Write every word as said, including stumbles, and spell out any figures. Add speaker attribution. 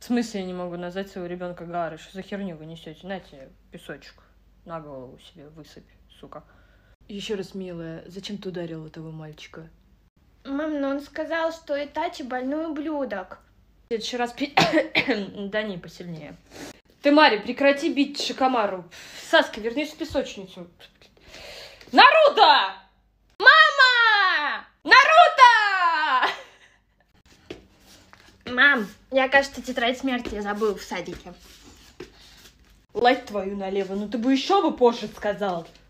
Speaker 1: В смысле я не могу назвать своего ребенка Гарой? Что за херню вы несете? На тебе песочек на голову себе высыпь, сука. Еще раз, милая, зачем ты ударила этого мальчика?
Speaker 2: Мам, ну он сказал, что Итачи больной ублюдок.
Speaker 1: В следующий раз пи... Да не, посильнее. Ты, Мари, прекрати бить Шикомару. Саска, вернись в песочницу. Наруто! Мама! Наруто!
Speaker 2: Мам, я, кажется, тетрадь смерти забыл в садике.
Speaker 1: Лайк твою налево, ну ты бы еще бы позже сказал.